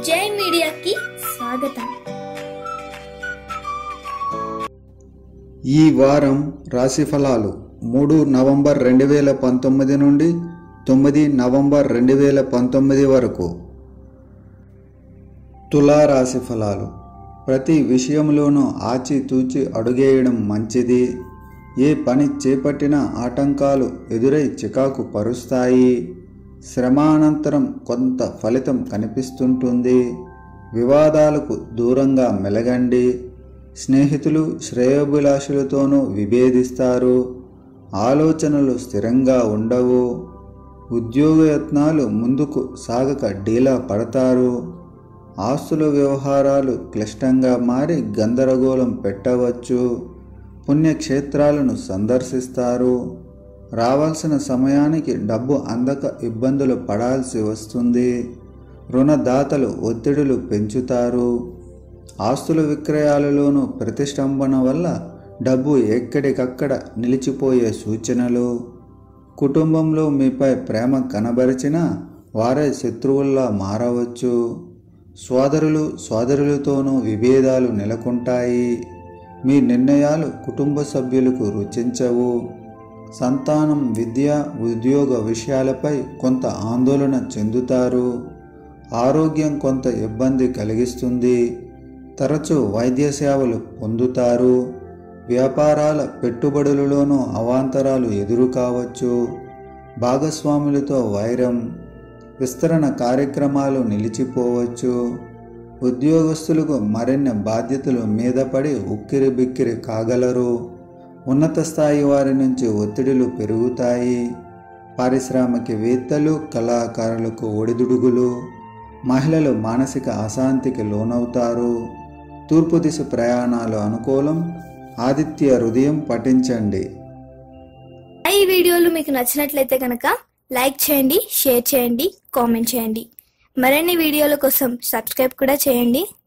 జై మీడియాకి స్వాగతం। ఈ వారం రాశి ఫలాలు 3 నవంబర్ 2019 నుండి 9 నవంబర్ 2019 వరకు। తులా రాశి ఫలాలు। ప్రతి విషయంలోనూ ఆచితూచి అడుగేయడం మంచిది। ఏ పని చేపట్టినా ఆటంకాలు ఎదురై చికాకు పరుస్తాయి। శ్రమానంతరం కొంత ఫలితం కనిపిస్తుంటుంది। వివాదాలకు దూరంగా మెలగండి। స్నేహితులు శ్రేయోభిలాషులతోనూ విభేదిస్తారు। ఆలోచనలు స్థిరంగా ఉండవు। ఉద్యోగయత్నాలు ముందుకు సాగక డీలా పడతారు। ఆస్తుల వ్యవహారాలు క్లిష్టంగా మారి గందరగోళం పెట్టవచ్చు। పుణ్యక్షేత్రాలను సందర్శిస్తారు। రావాల్సిన సమయానికి డబ్బు అందక ఇబ్బందులు పడాల్సి వస్తుంది। రుణదాతలు ఒత్తిడులు పెంచుతారు। ఆస్తుల విక్రయాలలోనూ ప్రతిష్టంభన వల్ల డబ్బు ఎక్కడికక్కడ నిలిచిపోయే సూచనలు। కుటుంబంలో మీపై ప్రేమ కనబరిచినా వారే శత్రువుల్లా మారవచ్చు। సోదరులతోనూ విభేదాలు నెలకొంటాయి। మీ నిర్ణయాలు కుటుంబ సభ్యులకు రుచించవు। సంతానం, విద్య, ఉద్యోగ విషయాలపై కొంత ఆందోళన చెందుతారు। ఆరోగ్యం కొంత ఇబ్బంది కలిగిస్తుంది। తరచూ వైద్య సేవలు పొందుతారు। వ్యాపారాల పెట్టుబడులలోనూ అవాంతరాలు ఎదురు కావచ్చు। భాగస్వాములతో వైరం, విస్తరణ కార్యక్రమాలు నిలిచిపోవచ్చు। ఉద్యోగస్తులకు మరిన్ని బాధ్యతలు మీద పడి ఉక్కిరి బిక్కిరి కాగలరు। ఉన్నత స్థాయి వారి నుంచి ఒత్తిడులు పెరుగుతాయి। పారిశ్రామికవేత్తలు, కళాకారులకు ఒడిదుడుగులు। మహిళలు మానసిక అశాంతికి లోనవుతారు। తూర్పు దిశ ప్రయాణాలు అనుకూలం। ఆదిత్య హృదయం పఠించండి। ఈ వీడియోలు మీకు నచ్చినట్లయితే కనుక లైక్ చేయండి, షేర్ చేయండి, కామెంట్ చేయండి। మరిన్ని వీడియోల కోసం సబ్స్క్రైబ్ కూడా చేయండి।